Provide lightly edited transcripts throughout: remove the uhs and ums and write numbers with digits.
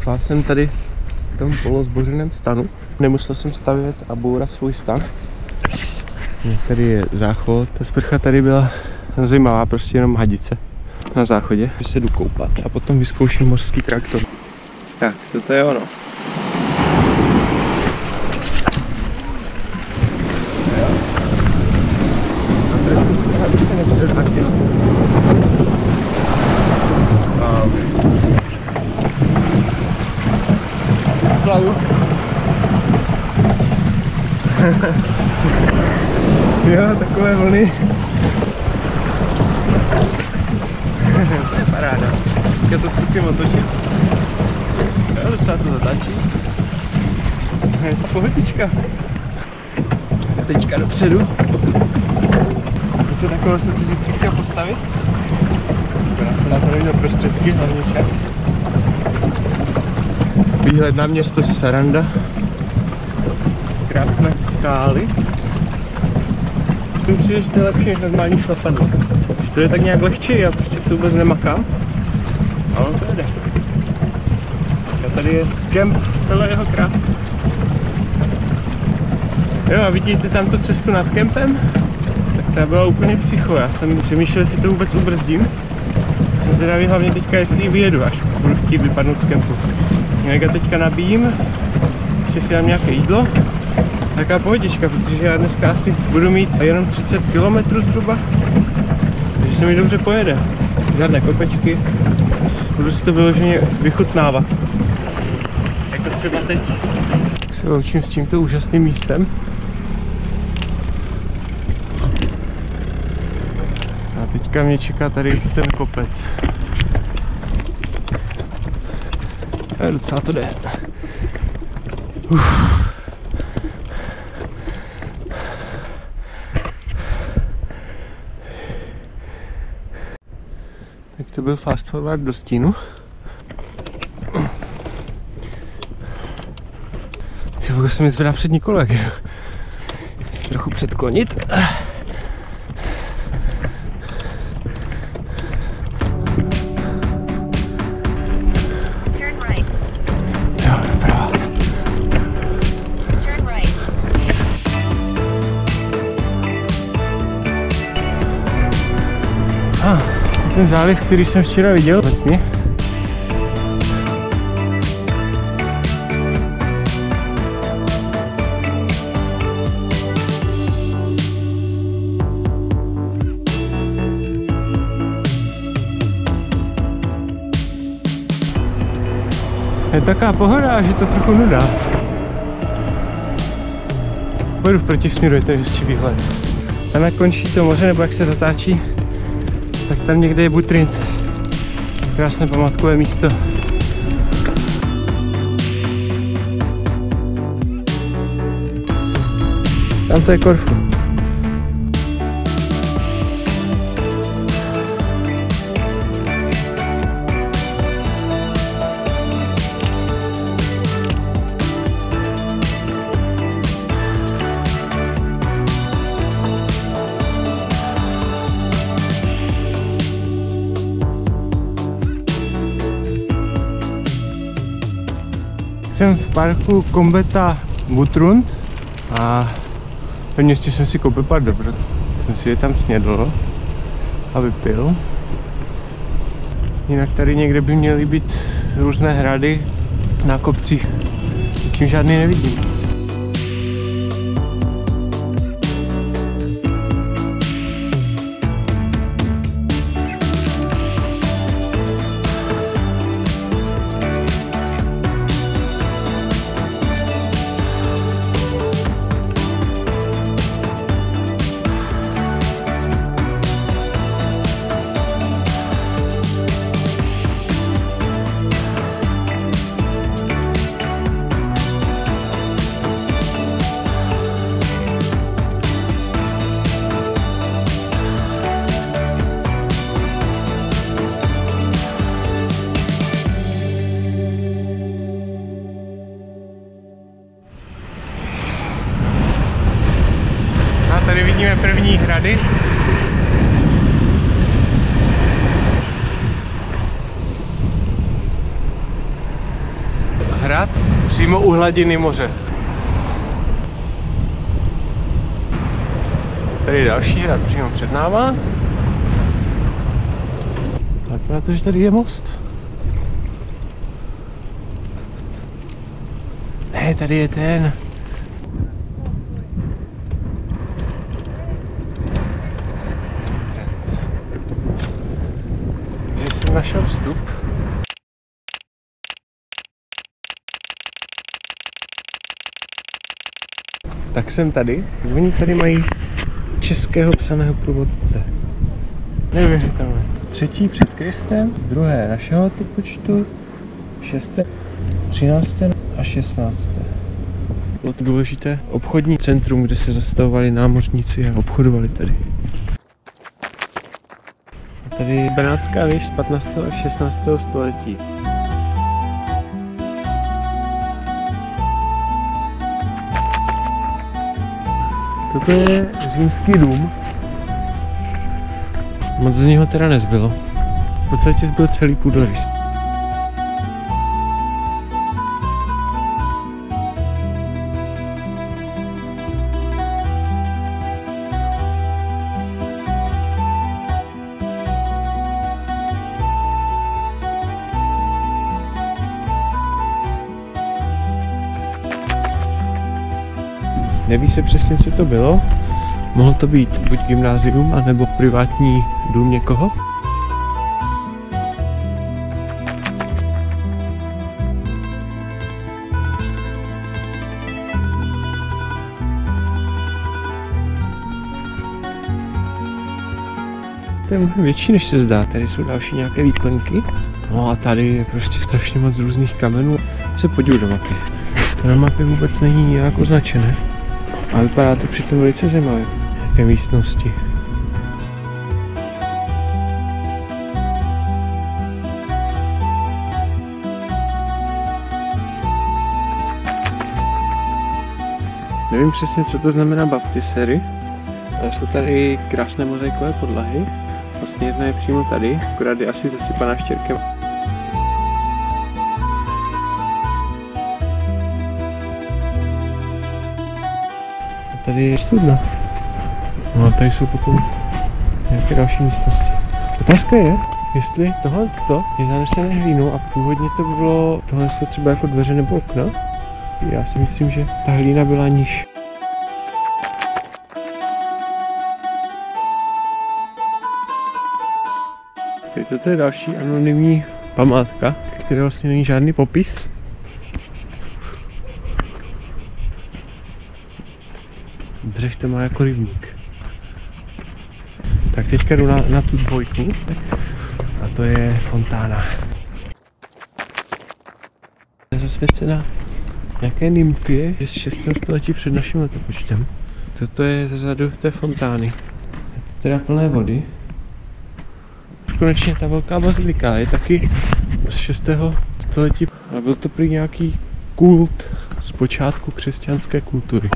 Spal jsem tady v tom polozbořeném stanu. Nemusel jsem stavět a bourat svůj stan. Tady je záchod. Ta sprcha tady byla zajímavá, prostě jenom hadice na záchodě. Když se jdu koupat a potom vyzkouším mořský traktor. Tak, toto je ono. Slavu. Jo, takové vlny. To je paráda. Já to zkusím otočit. Jo, docela to zatáčí. Je to pohodička. A teďka dopředu. Něco takového se to vždycky chtěl postavit. Já jsem na to neměl prostředky, hlavně čas. Výhled na město Saranda. Krásné skály. Myslím si, že to je lepší než normální šlapadlo. Že to je tak nějak lehčí, já prostě to vůbec nemakám. A ono to jde. A tady je kemp v celé jeho kráse. Jo, a vidíte tam tu cestu nad kempem? Tak ta byla úplně psycho. Já jsem přemýšlel, jestli to vůbec ubrzdím. Jsem zvědavý hlavně teďka, jestli ji vyjedu, až budu chtít vypadnout z kempu. Jak já teďka nabíjím, ještě si dám nějaké jídlo. Taká pohodička, protože já dneska asi budu mít jenom 30 km zhruba. Takže se mi dobře pojede. Žádné kopečky. Budu si to vyloženě vychutnávat. Jako třeba teď se loučím s tímto úžasným místem. A teďka mě čeká tady ten kopec. A docela to jde. Tak to byl fast forward do stínu. Ty se mi zvedá přední kolo, jak jdu. Trochu předklonit. Ten záliv, který jsem včera viděl, letně. Je taková pohoda, že to trochu nudá. Pojedu v protisměru, je ten hezčí výhled. Tam jak končí to moře, nebo jak se zatáčí, tak tam někde je Butrint. Krásné památkové místo. Tam to je Korfu. Jsem v parku Kombeta Butrund a ve městě jsem si koupil pár dobrot. Jsem si je tam snědl a vypil. Jinak tady někde by měly být různé hrady na kopcích. Zatím žádný nevidím. Tady vidíme první hrady. přímo u hladiny moře. Tady je další hrad přímo před náma. Akorát to, že tady je most. Ne, tady je ten. Takže jsem našel vstup. Tak jsem tady. Oni tady mají českého psaného průvodce. Neuvěřitelné. 3. před Kristem, 2. našeho počtu, 6. 13. a 16. Bylo to důležité obchodní centrum, kde se zastavovali námořníci a obchodovali tady. A tady je Benátská věž z 15. a 16. století. Toto je římský dům. Moc z něho teda nezbylo. V podstatě zbyl celý půdorys. Neví se přesně, co to bylo. Mohlo to být buď gymnázium, anebo privátní dům někoho. To je mnohem větší, než se zdá. Tady jsou další nějaké výklenky. No a tady je prostě strašně moc různých kamenů. Se podívej do mapy. To na mapě vůbec není nějak označené. A vypadá to přitom velice zajímavě. Jaké místnosti. Nevím přesně, co to znamená baptisery, ale jsou tady krásné mozaikové podlahy. Vlastně jedna je přímo tady, akorát je asi zasypaná štěrkem. A tady je studna. No a tady jsou potom nějaké další místnosti. Otázka je, jestli tohle je zanesené hlínou a původně to bylo tohle třeba jako dveře nebo okna. Já si myslím, že ta hlína byla níž. Toto je další anonymní památka, které vlastně není žádný popis. Dřež to má jako rybník. Tak teďka jdu na tu dvojku a to je fontána. Je zasvěcená nějaké nymfie z 6. století před naším letopočtem. Toto je zezadu té fontány. Je to teda plné vody. Konečně ta velká bazilika je taky z 6. století a byl to prý nějaký kult z počátku křesťanské kultury.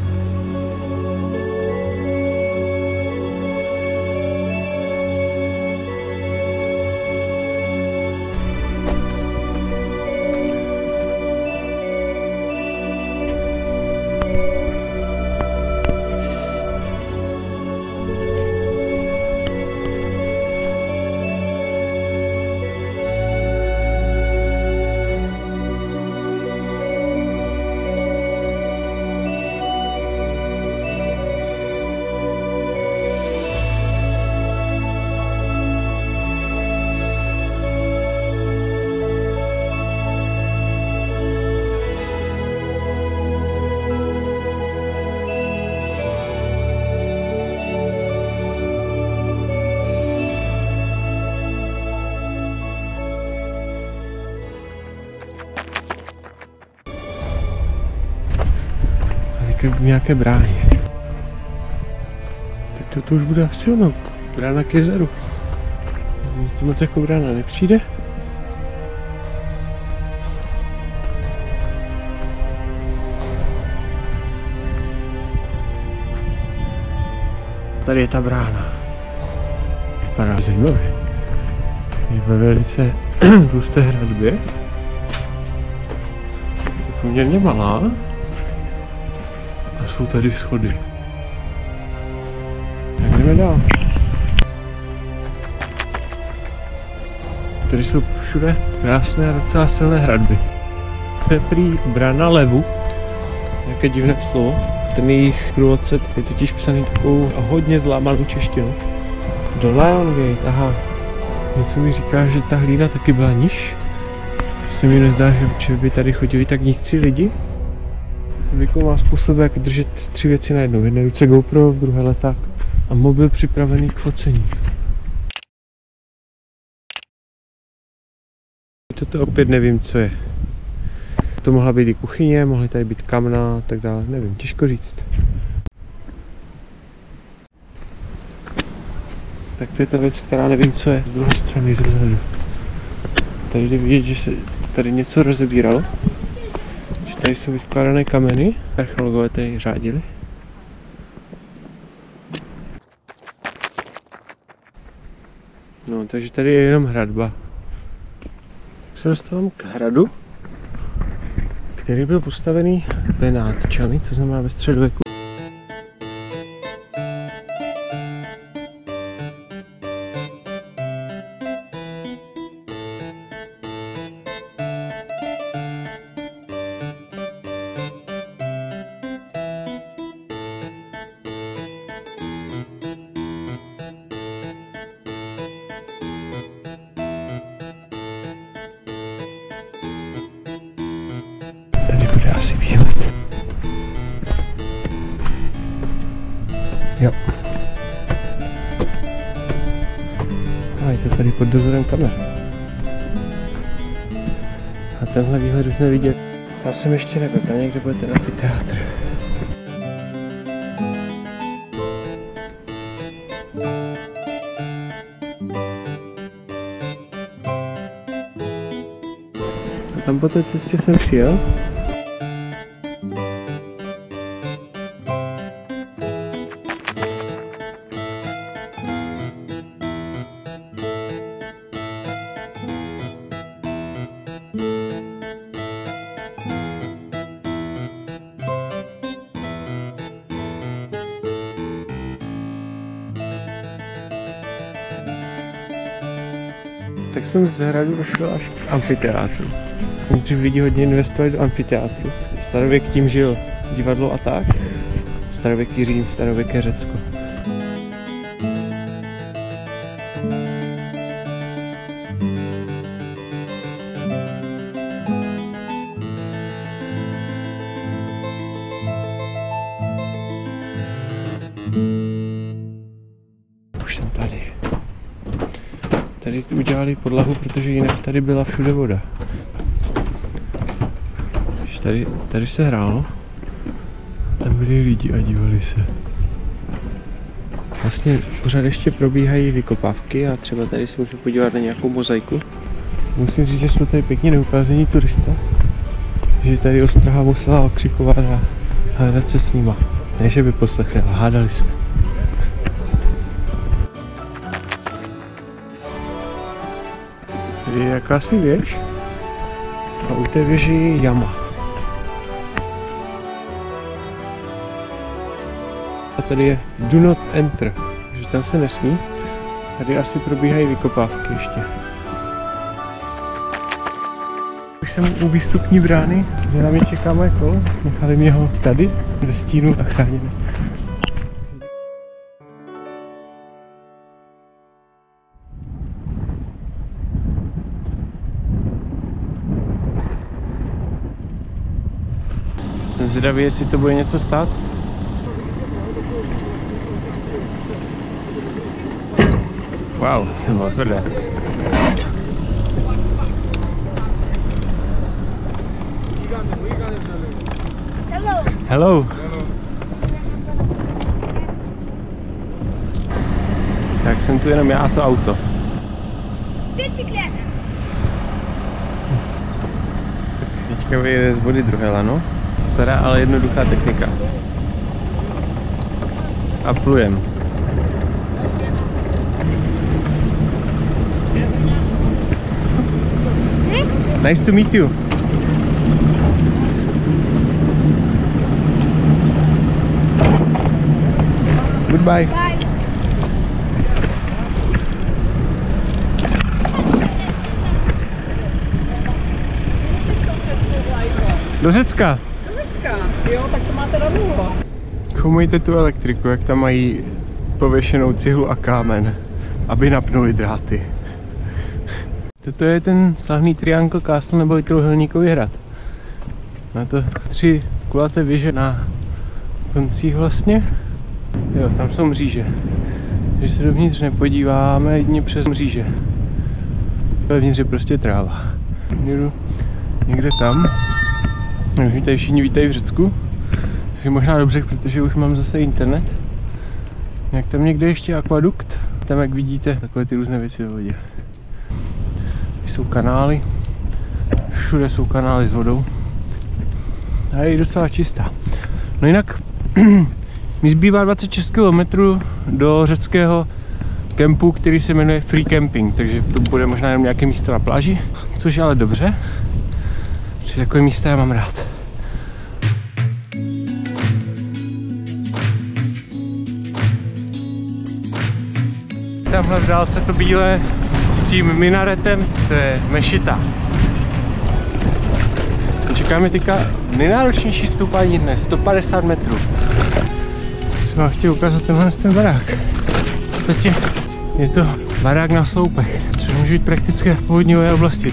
V nějaké bráně. Tak to už bude asi ono. Brána k jezeru. To moc jako brána nepřijde. Tady je ta brána. Vypadá zajímavě. Je ve velice tlusté hradbě. poměrně malá. A jsou tady schody. Tak jdeme dál. Tady jsou všude krásné a docela silné hradby. To je prý Brána levu. Jaké divné slovo. Ten jejich průvodce je totiž psaný takovou hodně zlámanou češtinu. Do Lion Gate, aha. Něco mi říká, že ta hlína taky byla níž. Se mi nezdá, že by tady chodili tak nízcí lidi. Viko má způsob, jak držet 3 věci najednou. V jedné ruce GoPro, v druhé leták a mobil připravený k focení. Toto opět nevím, co je. To mohla být i kuchyně, mohly tady být kamna a tak dále, nevím, těžko říct. Tak to je ta věc, která nevím, co je z druhé strany zezadu. Tady jde vidět, že se tady něco rozebíralo. Že tady jsou vyskládané kameny, archeologové tady řádili. No, takže tady je jenom hradba. Se dostávám k hradu, který byl postavený Benátčany, to znamená ve středověku. Bude asi výhled. Jo. A je to tady pod dozorem kamer. A tenhle výhled už nevidět. Já jsem ještě nebyl, tam někde bude ten amfiteátr. A tam po té cestě jsem přijel. Tak jsem z hradu došel až k amfiteátru. Nejdřív lidi hodně investovali do amfiteátru. Starověk tím žil divadlo a tak. Starověký Řím, starověké Řecko. Už jsem tady. Tady udělali podlahu, protože jinak tady byla všude voda. Tady se hrálo. Tam byli lidi a dívali se. Vlastně pořád ještě probíhají vykopávky a třeba tady se můžu podívat na nějakou mozaiku. Musím říct, že jsme tady pěkně neukázení turista. Že tady ostraha musela okřikovat a hádat se s nima. Ne, že by poslechli, ale hádali se. Tady je jakási věž a u té věži je jama. A tady je do not enter, takže tam se nesmí. Tady asi probíhají vykopávky ještě. Už jsem u výstupní brány, kde na mě čeká moje kolo. Nechali mě ho tady, ve stínu a chráněné. Jsem zvědavý, jestli to bude něco stát. Wow, to bylo tvrdé. Hello. Hello. Tak jsem tu jenom já a to auto. Bicykleta. Teďka vyjede z vody druhé lano. Stará, ale jednoduchá technika. A plujem. Nice to meet you. Goodbye. Bye. Do Řecka. Do Řecka, jo, tak to máte na dlouho. Koumejte tu elektriku, jak tam mají pověšenou cihlu a kámen, aby napnuli dráty. Toto je ten slavný Triangle Castle, nebo Trojúhelníkový hrad. Má to 3 kulaté věže na koncích vlastně. Jo, tam jsou mříže. Když se dovnitř nepodíváme, jedině přes mříže. Vevnitř je prostě tráva. Jdu někde tam. Vítají všichni, vítají v Řecku. Což je možná dobře, protože už mám zase internet. Jak tam někde ještě akvadukt. Tam, jak vidíte, takové ty různé věci ve vodě. Jsou kanály. Všude jsou kanály s vodou. A je docela čistá. No jinak mi zbývá 26 km do řeckého kempu, který se jmenuje Free Camping, takže to bude možná jenom nějaké místo na pláži, což je ale dobře. Protože takové místa já mám rád. Tamhle v dálce to bílé s tím minaretem, to je mešita. Čekáme teďka nejnáročnější stoupání dne, 150 metrů. Jsem vám chtěl ukázat tenhle ten barák. V podstatě je to barák na sloupech, což může být praktické v povodňové oblasti.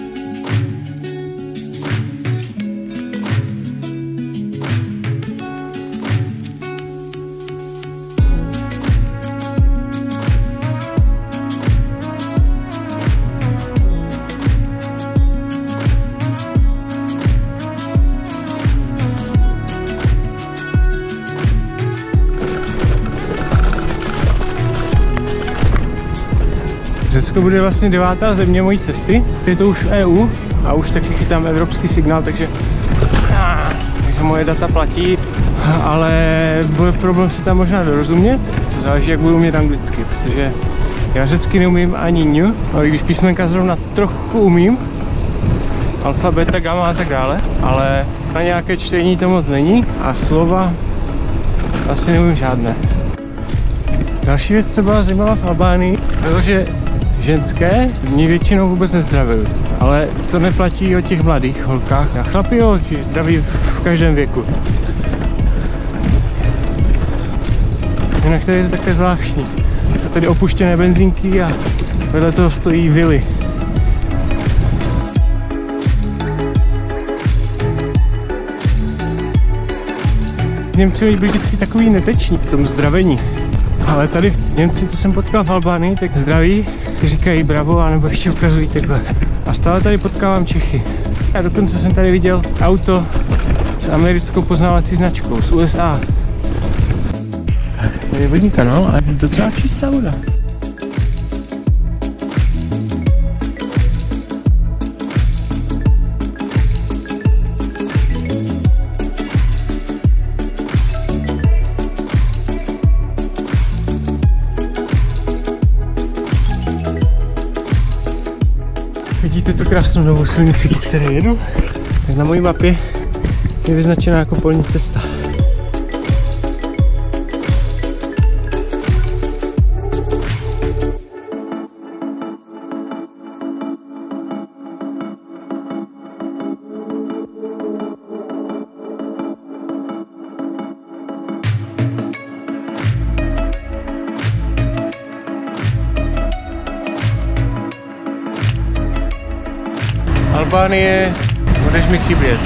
Řecko bude vlastně 9. země mojí cesty. Je to už v EU a už taky chytám evropský signál, takže moje data platí, ale bude problém si tam možná dorozumět. Záleží, jak budu umět anglicky, protože já řecky neumím ani ň, ale když písmenka zrovna trochu umím, alfa, beta, gamma a tak dále, ale na nějaké čtení to moc není a slova asi neumím žádné. Další věc, co byla zajímavá v Albánii, bylo, že ženské mě většinou vůbec nezdravují, ale to neplatí o těch mladých holkách a chlapi jo, zdraví v každém věku. Jinak tady je to také zvláštní. Jsou tady opuštěné benzínky a vedle toho stojí vily. Němci byli vždycky takový neteční v tom zdravení. Ale tady Němci, co jsem potkal v Albánii, tak zdraví, říkají bravo, anebo ještě ukazují takhle. A stále tady potkávám Čechy. A dokonce jsem tady viděl auto s americkou poznávací značkou, z USA. Tak, tady je vodní kanál a je docela čistá voda. Vidíte tu krásnou novou silnici, po které jedu? Tak na mojí mapě je vyznačená jako polní cesta. Albánie, budeš mi chybět.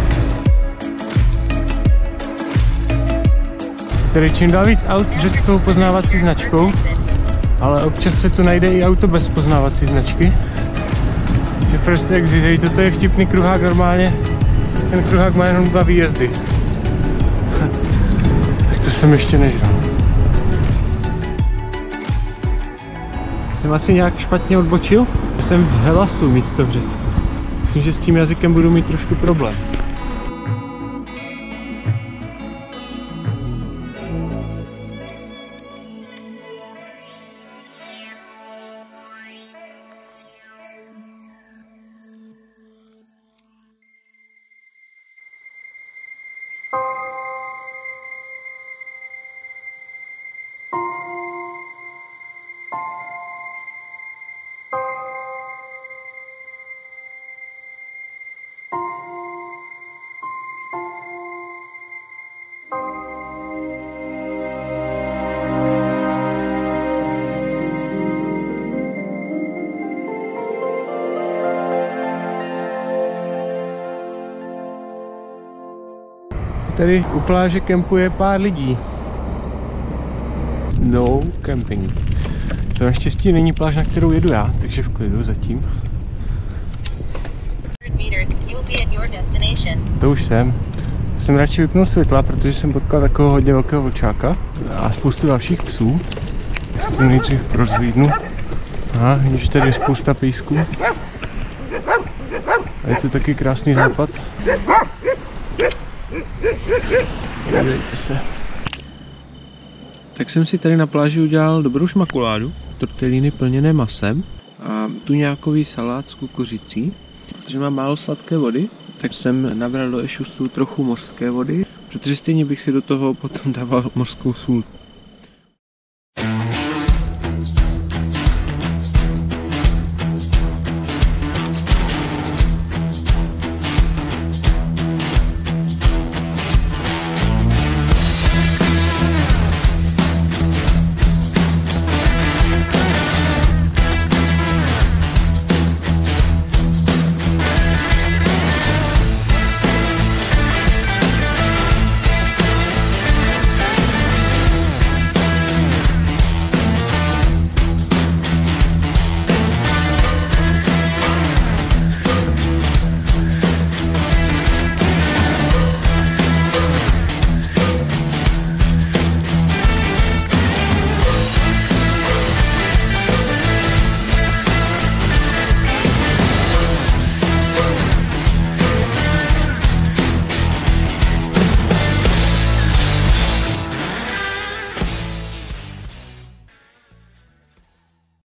Tady čím dál víc aut s řeckou poznávací značkou, ale občas se tu najde i auto bez poznávací značky. Je first exit, toto je vtipný kruhák normálně, ten kruhák má jenom 2 výjezdy. Tak to jsem ještě nežral. Jsem asi nějak špatně odbočil, jsem v Helasu místo v Řecku. Myslím, že s tím jazykem budu mít trošku problém. Tady u pláže kempuje pár lidí. No camping. To naštěstí není pláž, na kterou jedu já, takže v klidu zatím. To už jsem. Jsem radši vypnul světla, protože jsem potkal takového hodně velkého vlčáka a spoustu dalších psů. Já to nejdřív rozhlídnu. Aha, vidíš, tady je spousta pejsků. A je tu taky krásný západ. Podívejte se. Tak jsem si tady na pláži udělal dobrou šmakuládu, tortellíny plněné masem a tuňákový salát s kukuřicí. Protože mám málo sladké vody, tak jsem nabral do ešusu trochu mořské vody, protože stejně bych si do toho potom dával mořskou sůl.